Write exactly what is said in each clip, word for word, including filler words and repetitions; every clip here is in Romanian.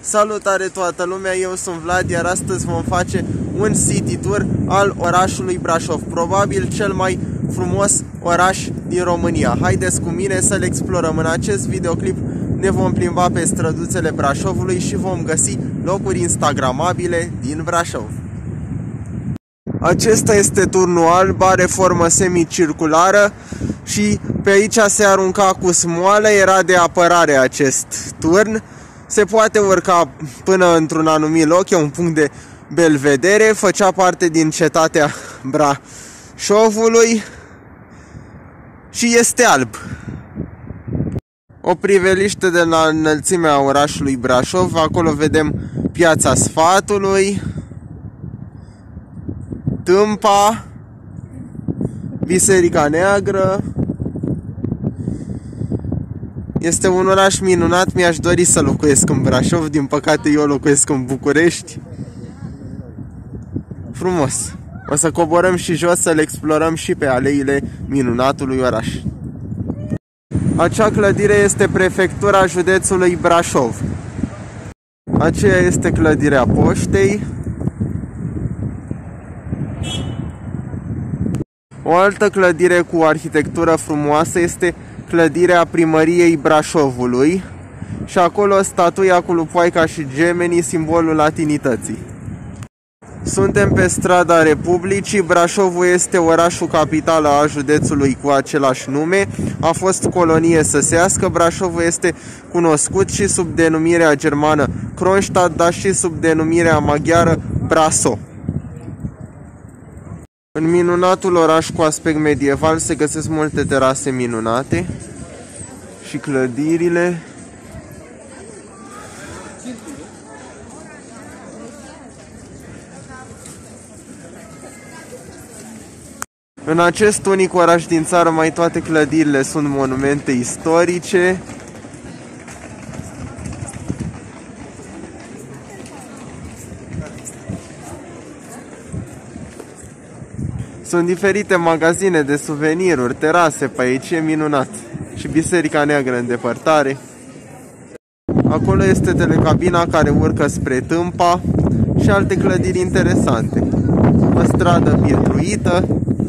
Salutare toată lumea, eu sunt Vlad, iar astăzi vom face un city tour al orașului Brașov, probabil cel mai frumos oraș din România. Haideți cu mine să-l explorăm. În acest videoclip ne vom plimba pe străduțele Brașovului și vom găsi locuri instagramabile din Brașov. Acesta este turnul alb, are formă semicirculară și pe aici se arunca cu smoală, era de apărare acest turn. Se poate urca până într-un anumit loc, e un punct de belvedere, făcea parte din cetatea Brașovului și este alb. O priveliște de la înălțimea orașului Brașov, acolo vedem Piața Sfatului, Tâmpa, Biserica Neagră. Este un oraș minunat, mi-aș dori să locuiesc în Brașov, din păcate eu locuiesc în București. Frumos! O să coborăm și jos să le explorăm și pe aleile minunatului oraș. Acea clădire este prefectura județului Brașov. Aceea este clădirea poștei. O altă clădire cu arhitectură frumoasă este clădirea primăriei Brașovului și acolo statuia cu lupoaica și gemenii, simbolul latinității. Suntem pe strada Republicii. Brașovul este orașul capitală a județului cu același nume. A fost colonie săsească. Brașovul este cunoscut și sub denumirea germană Kronstadt, dar și sub denumirea maghiară Brașov. În minunatul oraș cu aspect medieval se găsesc multe terase minunate și clădirile. În acest unic oraș din țară, mai toate clădirile sunt monumente istorice. Sunt diferite magazine de suveniruri, terase pe aici, e minunat. Și Biserica Neagră în depărtare. Acolo este telecabina care urcă spre Tâmpa și alte clădiri interesante. O stradă pietruită.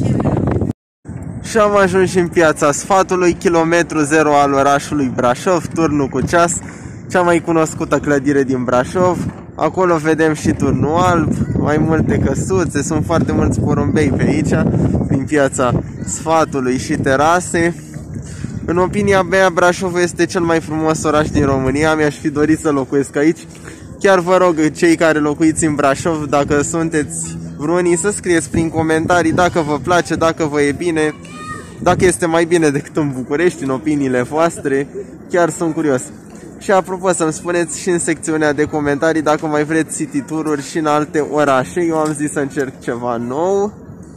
Și am ajuns și în Piața Sfatului, kilometru zero al orașului Brașov, turnul cu ceas, cea mai cunoscută clădire din Brașov. Acolo vedem și turnul alb, mai multe căsuțe, sunt foarte mulți porumbei pe aici, prin Piața Sfatului și terase. În opinia mea, Brașov este cel mai frumos oraș din România, mi-aș fi dorit să locuiesc aici. Chiar vă rog, cei care locuiți în Brașov, dacă sunteți vreunii, să scrieți prin comentarii dacă vă place, dacă vă e bine, dacă este mai bine decât în București, în opiniile voastre. Chiar sunt curios. Și apropo, să-mi spuneți și în secțiunea de comentarii dacă mai vreți city tour-uri și în alte orașe. Eu am zis să încerc ceva nou.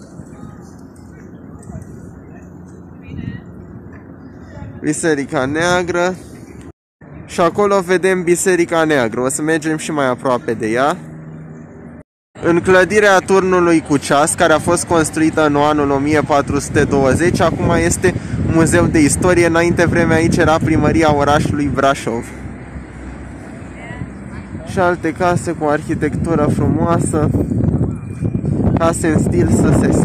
Biserica Neagră. Și acolo vedem Biserica Neagră. O să mergem și mai aproape de ea. În clădirea turnului cu ceas, care a fost construită în anul o mie patru sute douăzeci, acum este muzeu de istorie. Înainte vreme aici era primăria orașului Brașov. Și alte case cu arhitectură frumoasă, case în stil săsesc.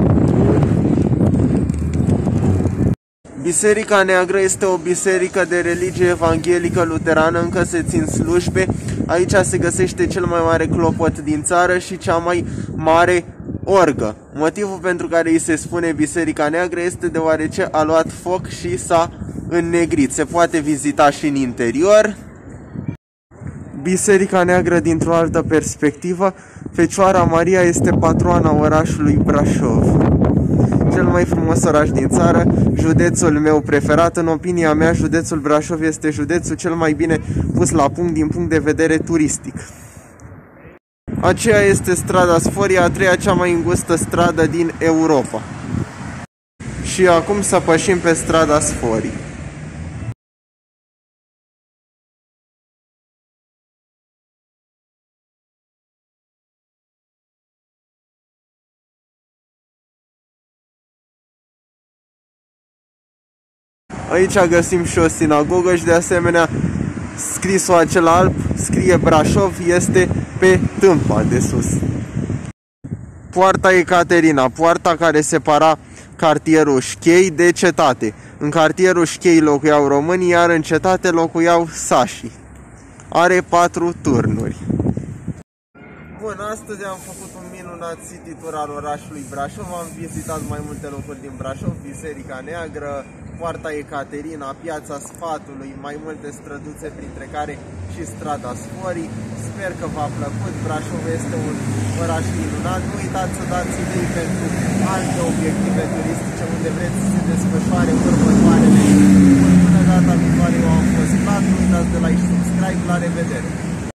Biserica Neagră este o biserică de religie evanghelică luterană, încă se țin slujbe. Aici se găsește cel mai mare clopot din țară și cea mai mare orgă. Motivul pentru care îi se spune Biserica Neagră este deoarece a luat foc și s-a înnegrit. Se poate vizita și în interior. Biserica Neagră dintr-o altă perspectivă. Fecioara Maria este patroana orașului Brașov. Cel mai frumos oraș din țară, județul meu preferat. În opinia mea, județul Brașov este județul cel mai bine pus la punct din punct de vedere turistic. Aceea este strada Sforii, a treia cea mai îngustă stradă din Europa. Și acum să pășim pe strada Sforii. Aici găsim și o sinagogă și de asemenea scrisul acela alb scrie Brașov, este pe tâmpa de sus. Poarta Ecaterina, poarta care separa cartierul Șchei de cetate. În cartierul Șchei locuiau românii, iar în cetate locuiau sașii. Are patru turnuri. Bun, astăzi am făcut un minunat city tour al orașului Brașov. Am vizitat mai multe locuri din Brașov, Biserica Neagră, Poarta Ecaterina, Piața Sfatului, mai multe străduțe, printre care și strada Sforii. Sper că v-a plăcut. Brașov este un oraș minunat. Nu uitați să dați idei pentru alte obiective turistice unde vreți să se desfășoare următoarele. Până data viitoare, eu am fost Vlad. Nu uitați de like și subscribe. La revedere!